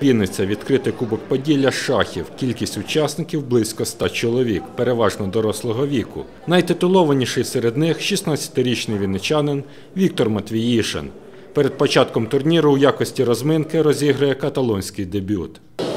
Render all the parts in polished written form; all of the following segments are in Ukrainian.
Вінниця – відкритий Кубок Поділля з шахів. Кількість учасників – близько 100 чоловік, переважно дорослого віку. Найтитулованіший серед них – 16-річний вінничанин Віктор Матвіїшин. Перед початком турніру у якості розминки розігрує каталонський дебют.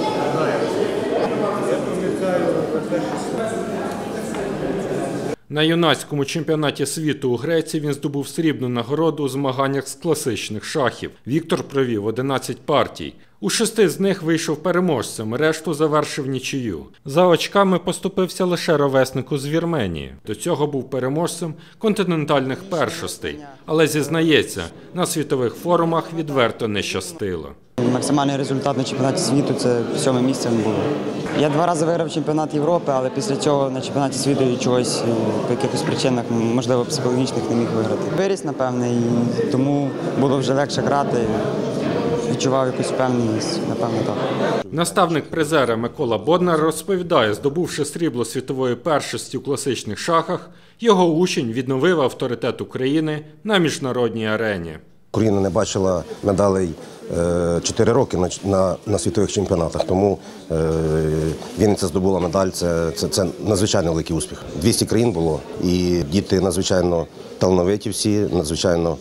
На юнацькому чемпіонаті світу у Греції він здобув срібну нагороду у змаганнях з класичних шахів. Віктор провів 11 партій. У 6 з них вийшов переможцем, решту завершив нічию. За очками поступився лише ровеснику з Вірменії. До цього був переможцем континентальних першостей. Але, зізнається, на світових форумах відверто не щастило. Максимальний результат на чемпіонаті світу – це 7-е місце було. Я 2 рази виграв чемпіонат Європи, але після цього на чемпіонаті світу чогось по якихось причинах, можливо, психологічних, не міг виграти. Виріс, напевне, і тому було вже легше грати. Відчував якусь впевненість, напевно, так. Наставник призера Микола Боднар розповідає, здобувши срібло світової першості у класичних шахах, його учень відновив авторитет України на міжнародній арені. Україна не бачила медалей 4 роки на світових чемпіонатах, тому Вінниця здобула медаль, це надзвичайно великий успіх. 200 країн було, і діти надзвичайно талановиті всі, надзвичайно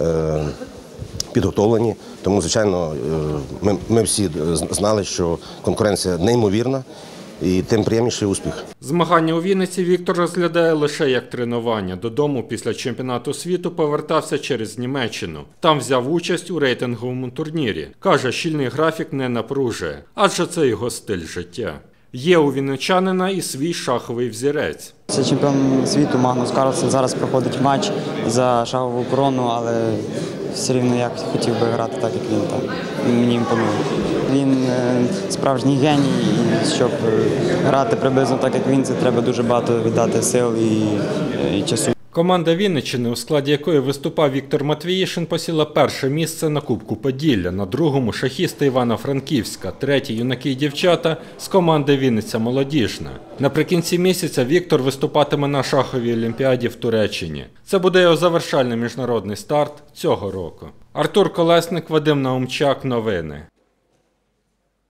підготовлені, тому, звичайно, ми всі знали, що конкуренція неймовірна, і тим приємніший успіх. Змагання у Вінниці Віктор розглядає лише як тренування. Додому після чемпіонату світу повертався через Німеччину. Там взяв участь у рейтинговому турнірі. Каже, щільний графік не напружує, адже це його стиль життя. Є у вінничанина і свій шаховий взірець. Це чемпіон світу Магнус Карлсен. Зараз проходить матч за шахову корону, але все рівно я хотів би грати так, як він там. Мені імпонує. Він справжній геній, і щоб грати приблизно так, як він, це треба дуже багато віддати сил і часу. Команда Вінниччини, у складі якої виступав Віктор Матвіїшин, посіла 1-е місце на Кубку Поділля, на 2-му – шахісти Івано-Франківська, 3-й – юнаки і дівчата з команди Вінниця Молодіжна. Наприкінці місяця Віктор виступатиме на шаховій олімпіаді в Туреччині. Це буде його завершальний міжнародний старт цього року. Артур Колесник, Вадим Наумчак. Новини.